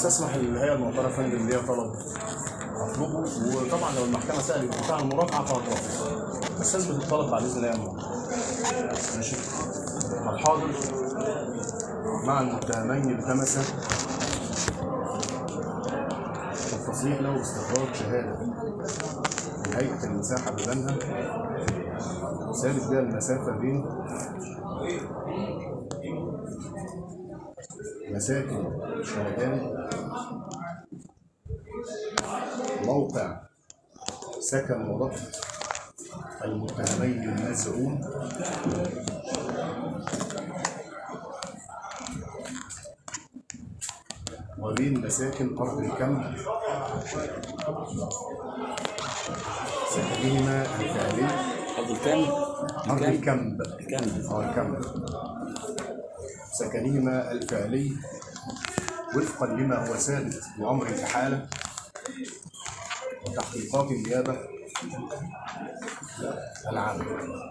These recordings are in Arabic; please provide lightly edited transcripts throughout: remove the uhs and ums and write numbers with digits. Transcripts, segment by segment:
استسمح الهيئه المعترفه يا فندم ليا طلب اطلبه، وطبعا لو المحكمه سالت بتاع المرافعه فهترفض، بس اثبت الطلب بعد اذن الله يا مولانا. ماشي. الحاضر مع المتهمين التمس التصريح له باستخراج شهاده من هيئه المساحه ببنها ثابت بها المسافه بين مساكن شركان موقع سكن وضبط المتهمين المزعوم وبين مساكن أرض الكم سكنهما الفعلي. أرض الكم؟ أرض الكم. الكم. سكنهما الفعلي وفقا لما هو ثابت بأمر الإحالة وتحقيقات النيابة العامة.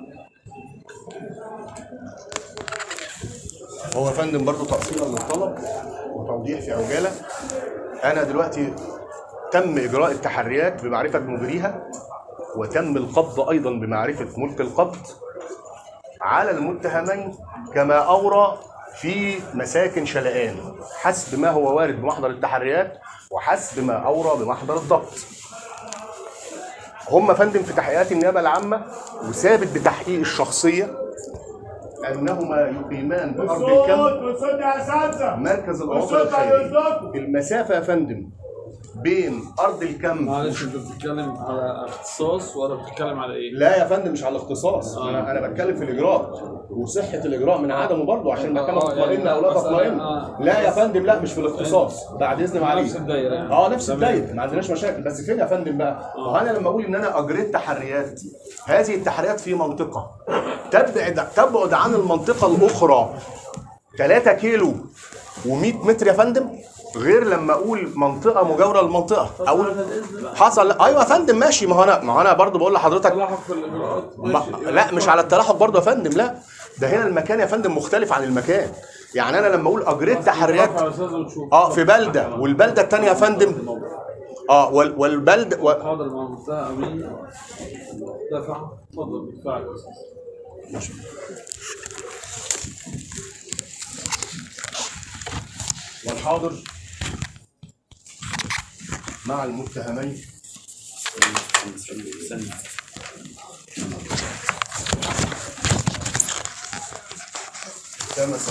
هو يا فندم برضه تأصيلا للطلب وتوضيح في عجالة، أنا دلوقتي تم إجراء التحريات بمعرفة مجريها وتم القبض أيضا بمعرفة ملك القبض على المتهمين كما أورى في مساكن شلقان حسب ما هو وارد بمحضر التحريات وحسب ما أورى بمحضر الضبط. هم فندم في تحقيقات النيابة العامة وثابت بتحقيق الشخصية أنهما يقيمان بأرض الكم مركز الأواصر الخيرية. المسافة يا فندم بين أرض الكم معلش أنت بتتكلم على اختصاص ولا بتتكلم على إيه؟ لا يا فندم مش على الاختصاص، أنا بتكلم في الإجراء وصحة الإجراء من عدمه برضه عشان المحكمة تطمئن أو لا تطمئن. لا يا فندم لا، مش في الاختصاص بعد إذن معاليك. نفس الدايرة يعني. نفس الدايرة، ما عندناش مشاكل، بس فين يا فندم بقى؟ وأنا لما أقول إن أنا أجريت تحريات، هذه التحريات في منطقة تبعد عن المنطقة الأخرى 3 كيلو و100 متر يا فندم، غير لما اقول منطقه مجاوره للمنطقه اقول حصل. ايوه يا فندم ماشي، ما هو انا برضه بقول لحضرتك تلاحق في الاجراءات. لا مش على التلاحق برضه يا فندم، لا ده هنا المكان يا فندم مختلف عن المكان. يعني انا لما اقول اجريت تحريات في بلده والبلده الثانيه يا فندم والبلد حاضر مع المتهم دفع. اتفضل ادفع. ماشي. والحاضر مع المتهمين التمس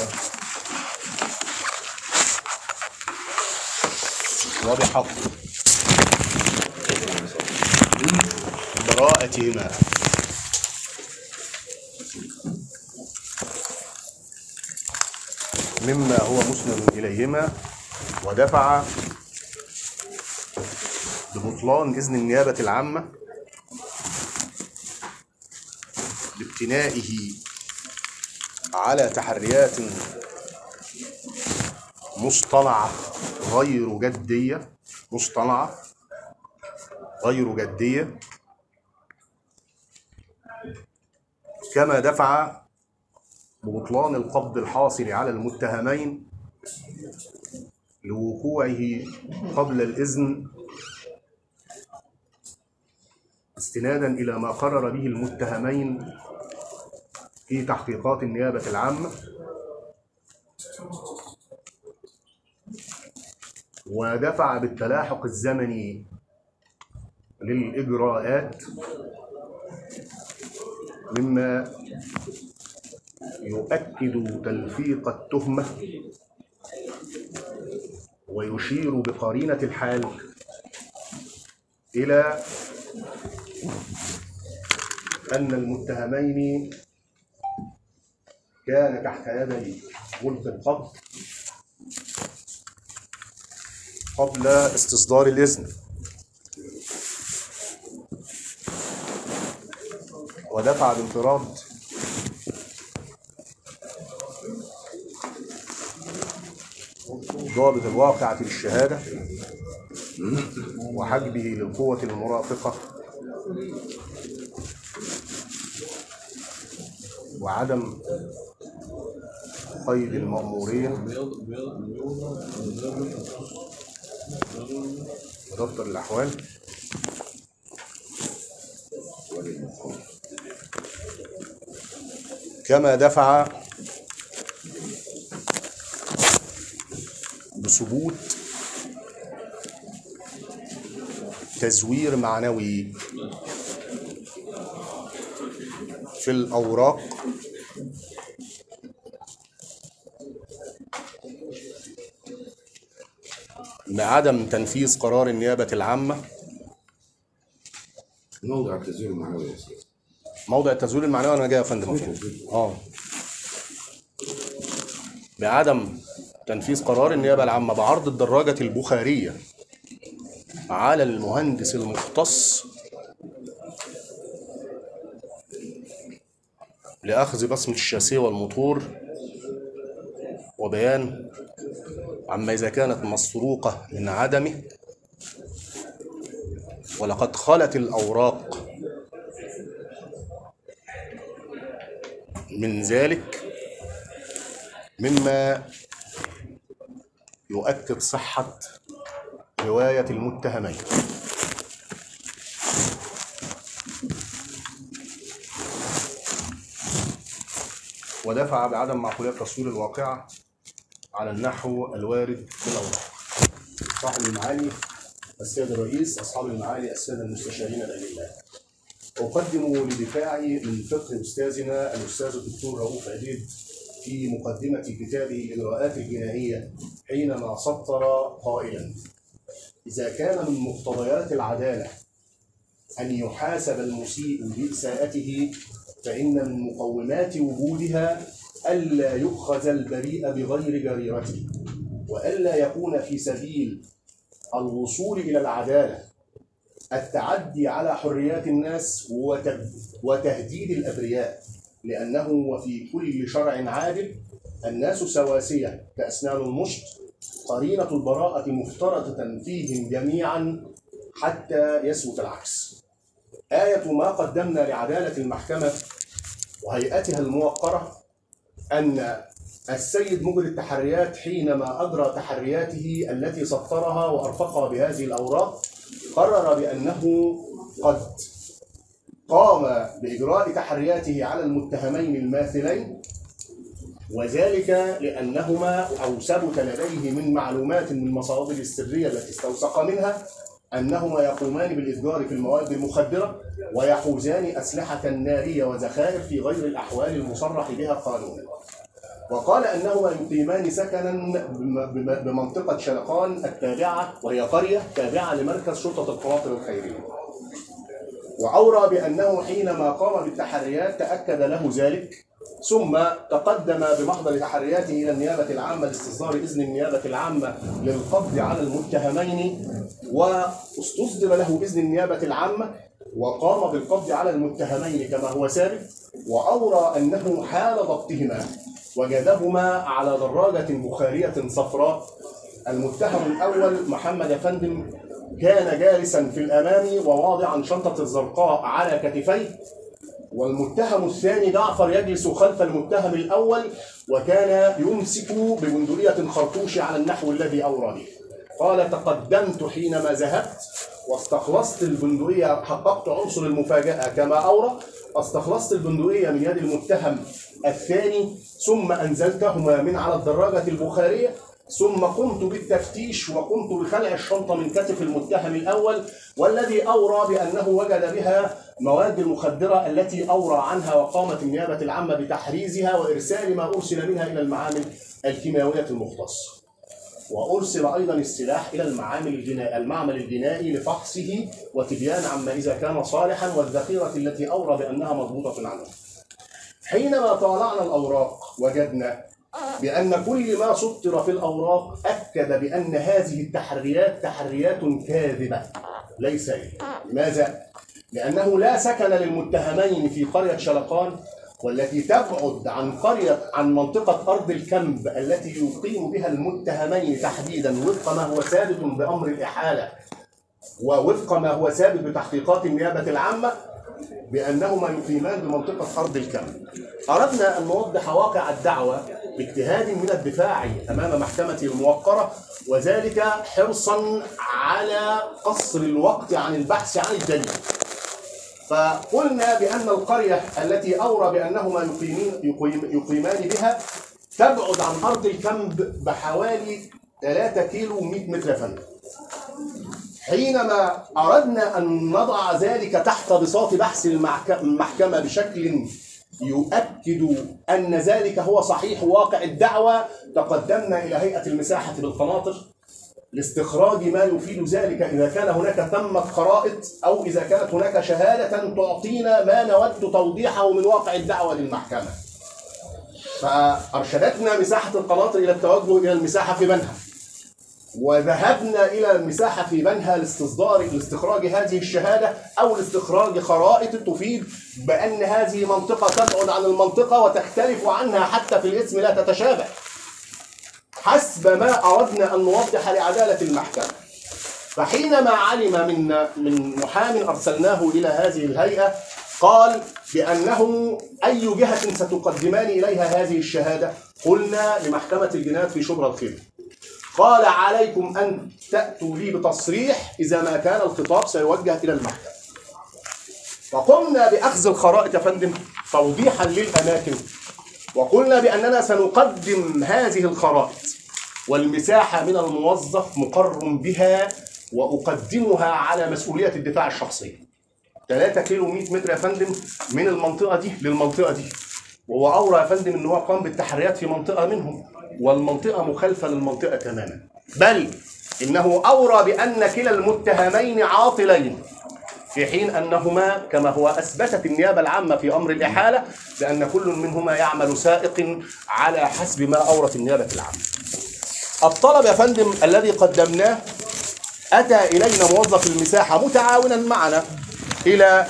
وبحق براءتهما مما هو مسند إليهما، ودفع ببطلان إذن النيابة العامة لابتنائه على تحريات مصطنعة غير جدية، كما دفع ببطلان القبض الحاصل على المتهمين لوقوعه قبل الإذن استنادا إلى ما قرر به المتهمين في تحقيقات النيابة العامة، ودفع بالتلاحق الزمني للإجراءات مما يؤكد تلفيق التهمة ويشير بقرينة الحال إلى أن المتهمين كان تحت يدي ملك القبض قبل استصدار الإذن، ودفع بانفراد ضابط الواقعة للشهادة وحجبه للقوة المرافقة وعدم قيد المأمورين ودفتر الأحوال. كما دفع بثبوت تزوير معنوي في الأوراق بعدم تنفيذ قرار النيابة العامة. موضع التزوير المعنوي يا استاذ. موضع التزوير المعنوي انا جاي يا فندم. بعدم تنفيذ قرار النيابة العامة بعرض الدراجة البخارية على المهندس المختص لأخذ بصمة الشاسية والموتور وبيان عما إذا كانت مسروقة من عدمه، ولقد خلت الأوراق من ذلك مما يؤكد صحة رواية المتهمين. ودفع بعدم معقولية تصوير الواقعة على النحو الوارد في الأوراق. صاحب المعالي السيد الرئيس، أصحاب المعالي السادة المستشارين الأجلاء، أقدم لدفاعي من فقه أستاذنا الأستاذ الدكتور رؤوف عديد في مقدمة كتابه الإجراءات الجنائية حينما سطر قائلا: إذا كان من مقتضيات العدالة أن يحاسب المسيء بإساءته، فإن من مقومات وجودها ألا يؤخذ البريء بغير جريرته، وألا يكون في سبيل الوصول إلى العدالة التعدي على حريات الناس وتهديد الأبرياء، لأنه وفي كل شرع عادل الناس سواسية كأسنان المشط، قرينة البراءة مفترضة فيهم جميعا حتى يثبت العكس. آية ما قدمنا لعدالة المحكمة وهيئتها الموقرة أن السيد مجري التحريات حينما أجرى تحرياته التي سطرها وأرفقها بهذه الأوراق قرر بأنه قد قام بإجراء تحرياته على المتهمين الماثلين، وذلك لأنهما أو ثبت لديه من معلومات من المصادر السرية التي استوثق منها أنهما يقومان بالإتجار في المواد المخدرة ويحوزان أسلحة نارية وذخائر في غير الأحوال المصرح بها قانونا. وقال أنهما يقيمان سكنا بمنطقة شلقان التابعة، وهي قرية تابعة لمركز شرطة القناطر الخيرية. وأورى بأنه حينما قام بالتحريات تأكد له ذلك، ثم تقدم بمحضر تحرياته إلى النيابة العامة لاستصدار إذن النيابة العامة للقبض على المتهمين، واستصدر له إذن النيابة العامة وقام بالقبض على المتهمين كما هو ثابت. وأورى أنه حال ضبطهما وجدهما على دراجة بخارية صفراء. المتهم الأول محمد أفندم كان جالسا في الأمام وواضعا شنطة الزرقاء على كتفيه، والمتهم الثاني جعفر يجلس خلف المتهم الأول وكان يمسك ببندقية خرطوش على النحو الذي أورى به. قال: تقدمت حينما ذهبت واستخلصت البندقية، حققت عنصر المفاجأة كما أورى، استخلصت البندقية من يد المتهم الثاني ثم أنزلتهما من على الدراجة البخارية، ثم قمت بالتفتيش وقمت بخلع الشنطة من كتف المتهم الأول، والذي أورى بأنه وجد بها مواد المخدرة التي أورى عنها، وقامت النيابة العامة بتحريزها وإرسال ما أرسل منها إلى المعامل الكيماوية المختصة. وأرسل أيضا السلاح إلى المعمل الجنائي لفحصه وتبيان عما إذا كان صالحا، والذخيرة التي أورى بأنها مضبوطة عنه. حينما طالعنا الأوراق وجدنا بأن كل ما سطر في الأوراق أكد بأن هذه التحريات تحريات كاذبة ليس هي. لماذا؟ لأنه لا سكن للمتهمين في قرية شلقان، والتي تبعد عن منطقة أرض الكمب التي يقيم بها المتهمين تحديدا، وفق ما هو ثابت بأمر الإحالة ووفق ما هو ثابت بتحقيقات النيابة العامة بأنهما يقيمان بمنطقة أرض الكمب. أردنا أن نوضح واقع الدعوة باجتهاد من الدفاع أمام محكمتي الموقرة، وذلك حرصا على قصر الوقت عن البحث عن الدليل. فقلنا بأن القرية التي أورى بأنهما يقيمان بها تبعد عن أرض الكنب بحوالي 3 كيلو 100 متر يا فندم. حينما أردنا أن نضع ذلك تحت بساط بحث المحكمة بشكل يؤكد أن ذلك هو صحيح واقع الدعوة، تقدمنا إلى هيئة المساحة بالقناطر لاستخراج ما يفيد ذلك إذا كان هناك ثمة خرائط أو إذا كانت هناك شهادة تعطينا ما نود توضيحه من واقع الدعوة للمحكمة. فأرشدتنا مساحة القناطر إلى التوجه إلى المساحة في بنها، وذهبنا إلى المساحة في بنها لاستخراج هذه الشهادة أو لاستخراج خرائط تفيد بأن هذه منطقة تبعد عن المنطقة وتختلف عنها حتى في الاسم لا تتشابه، حسب ما أردنا أن نوضح لعدالة المحكمة. فحينما علم من محام أرسلناه إلى هذه الهيئة قال بأنه أي جهة ستقدمان إليها هذه الشهادة؟ قلنا لمحكمة الجنايات في شبرا الخيمة. قال عليكم أن تأتوا لي بتصريح إذا ما كان الخطاب سيوجه إلى المحكمة. فقمنا بأخذ الخرائط يا فندم توضيحا للأماكن، وقلنا بأننا سنقدم هذه الخرائط والمساحة من الموظف مقر بها وأقدمها على مسؤولية الدفاع الشخصي. 3 كيلو 100 متر يا فندم من المنطقة دي للمنطقة دي، وهو أورى يا فندم إن هو قام بالتحريات في منطقة منهم والمنطقة مخالفة للمنطقة تماما، بل إنه أورى بأن كلا المتهمين عاطلين، في حين أنهما كما هو أثبتت النيابة العامة في أمر الإحالة بأن كل منهما يعمل سائق على حسب ما أورت النيابة العامة. الطلب يا فندم الذي قدمناه أتى إلينا موظف المساحة متعاونا معنا إلى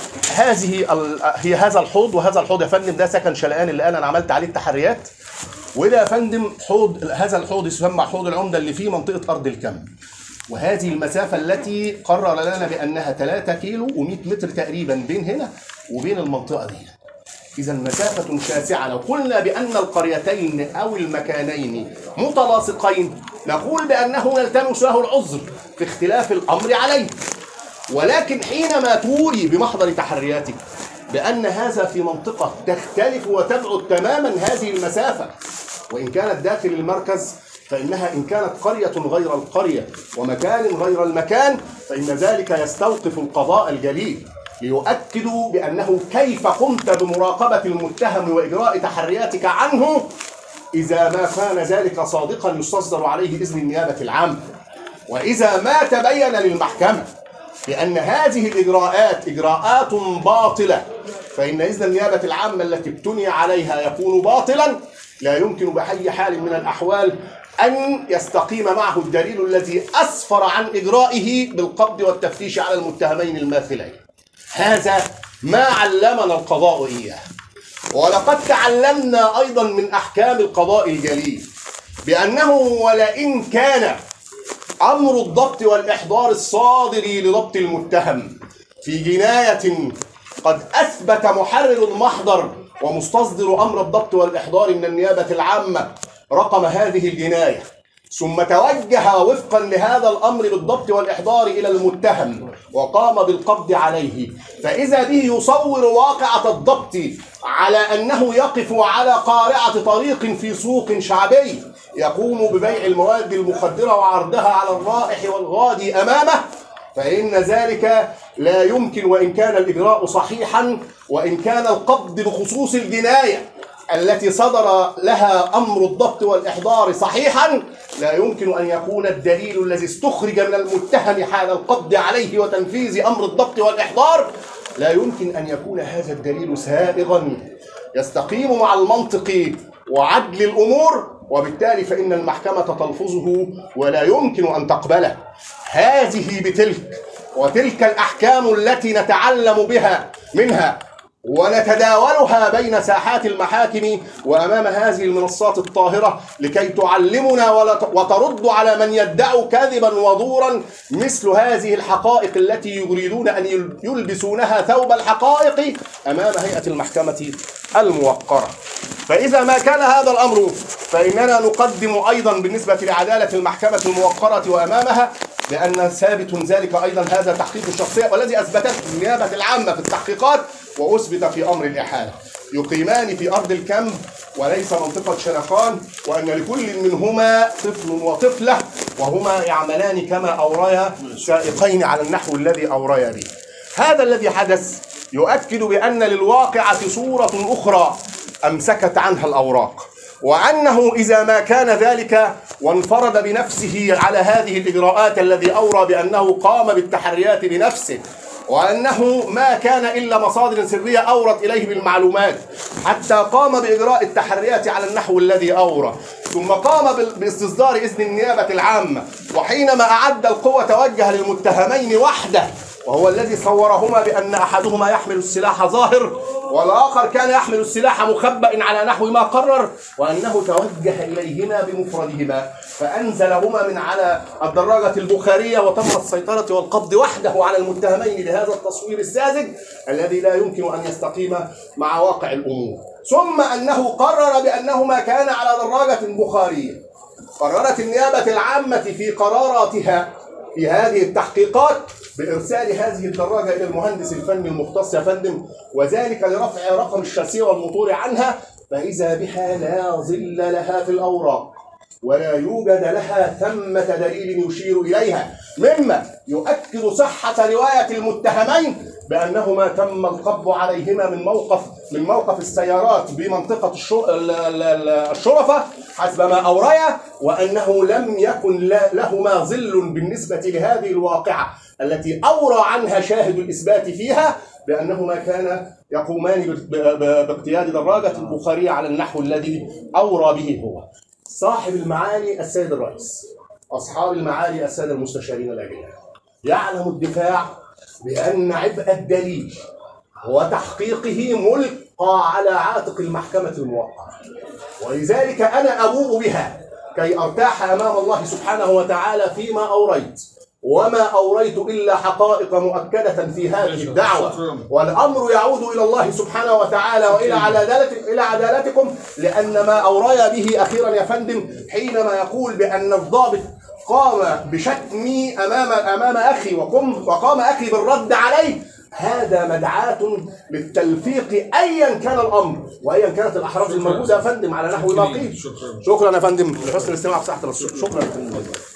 هذا الحوض، وهذا الحوض يا فندم ده سكن شلقان اللي أنا عملت عليه التحريات، وده يا فندم هذا الحوض يسمى حوض العمدة اللي فيه منطقة أرض الكنب، وهذه المسافة التي قرر لنا بأنها 3 كيلو و100 متر تقريبا بين هنا وبين المنطقة دي. إذا مسافة شاسعة. لو قلنا بأن القريتين أو المكانين متلاصقين نقول بأنه يلتمس له العذر في اختلاف الأمر عليه، ولكن حينما توري بمحضر تحرياتك بأن هذا في منطقة تختلف وتبعد تماما هذه المسافة، وإن كانت داخل المركز فإنها إن كانت قرية غير القرية ومكان غير المكان فإن ذلك يستوقف القضاء الجليل ليؤكدوا بأنه كيف قمت بمراقبة المتهم وإجراء تحرياتك عنه إذا ما كان ذلك صادقا يستصدر عليه إذن النيابة العامة، وإذا ما تبين للمحكمة بأن هذه الإجراءات إجراءات باطلة فإن إذن النيابة العامة التي ابتني عليها يكون باطلا، لا يمكن بأي حال من الأحوال أن يستقيم معه الدليل الذي أسفر عن إجرائه بالقبض والتفتيش على المتهمين الماثلين. هذا ما علمنا القضاء إياه، ولقد تعلمنا أيضا من أحكام القضاء الجليل بأنه ولئن كان أمر الضبط والإحضار الصادر لضبط المتهم في جناية قد أثبت محرر المحضر ومستصدر أمر الضبط والإحضار من النيابة العامة رقم هذه الجناية، ثم توجه وفقا لهذا الأمر بالضبط والإحضار إلى المتهم وقام بالقبض عليه، فإذا به يصور واقعة الضبط على أنه يقف على قارعة طريق في سوق شعبي يقوم ببيع المواد المخدرة وعرضها على الرائح والغادي أمامه، فإن ذلك لا يمكن وإن كان الإجراء صحيحا وإن كان القبض بخصوص الجناية التي صدر لها أمر الضبط والإحضار صحيحا، لا يمكن أن يكون الدليل الذي استخرج من المتهم حال القبض عليه وتنفيذ أمر الضبط والإحضار لا يمكن أن يكون هذا الدليل سائغا يستقيم مع المنطق وعدل الأمور، وبالتالي فإن المحكمة تلفظه ولا يمكن أن تقبله. هذه بتلك وتلك الأحكام التي نتعلم بها منها ونتداولها بين ساحات المحاكم وأمام هذه المنصات الطاهرة لكي تعلمنا وترد على من يدعي كذبا وزورا مثل هذه الحقائق التي يريدون أن يلبسونها ثوب الحقائق أمام هيئة المحكمة الموقرة. فإذا ما كان هذا الأمر فإننا نقدم أيضا بالنسبة لعدالة المحكمة الموقرة وأمامها لأن ثابت ذلك أيضا هذا تحقيق الشخصية والذي أثبتته النيابة العامة في التحقيقات وأثبت في أمر الإحالة. يقيمان في أرض الكامب وليس منطقة شرقان، وأن لكل منهما طفل وطفلة وهما يعملان كما أوريا سائقين على النحو الذي أوريا به. هذا الذي حدث يؤكد بأن للواقعة صورة أخرى أمسكت عنها الأوراق، وأنه إذا ما كان ذلك وانفرد بنفسه على هذه الإجراءات الذي أورى بأنه قام بالتحريات بنفسه، وأنه ما كان إلا مصادر سرية أورت إليه بالمعلومات حتى قام بإجراء التحريات على النحو الذي أورى، ثم قام باستصدار إذن النيابة العامة، وحينما أعد القوة توجه للمتهمين وحده، وهو الذي صورهما بأن أحدهما يحمل السلاح ظاهر والآخر كان يحمل السلاح مخبأ على نحو ما قرر، وأنه توجه إليهما بمفردهما فأنزلهما من على الدراجة البخارية وتم السيطرة والقبض وحده على المتهمين بهذا التصوير الساذج الذي لا يمكن أن يستقيم مع واقع الأمور. ثم أنه قرر بأنهما كان على دراجة بخارية. قررت النيابة العامة في قراراتها في هذه التحقيقات بإرسال هذه الدراجة إلى المهندس الفني المختص يا فندم، وذلك لرفع رقم الشاسية والموتور عنها، فإذا بها لا ظل لها في الأوراق ولا يوجد لها ثمة دليل يشير إليها، مما يؤكد صحة رواية المتهمين بأنهما تم القبض عليهما من موقف السيارات بمنطقة الشرفة حسب ما أوريا، وأنه لم يكن لهما ظل بالنسبة لهذه الواقعة التي أورى عنها شاهد الإثبات فيها بأنهما كان يقومان باقتياد دراجة البخارية على النحو الذي أورى به هو. صاحب المعالي السيد الرئيس، أصحاب المعالي السادة المستشارين الأجلاء، يعلم الدفاع بأن عبء الدليل وتحقيقه ملقى على عاتق المحكمة الموقرة، ولذلك أنا أبوء بها كي أرتاح أمام الله سبحانه وتعالى فيما أوريت، وما أوريت إلا حقائق مؤكدة في هذه الدعوة، والأمر يعود إلى الله سبحانه وتعالى وإلى عدالتكم، لأن ما أوري به أخيرا يا فندم حينما يقول بأن الضابط قام بشتمي أمام أخي وقام أخي بالرد عليه، هذا مدعاة للتلفيق أيا كان الأمر وأيا كانت الأحراز الموجودة يا فندم على نحو ما قيل. شكرا يا فندم لحسن الاستماع وصحة الرسول. شكرا يا فندم.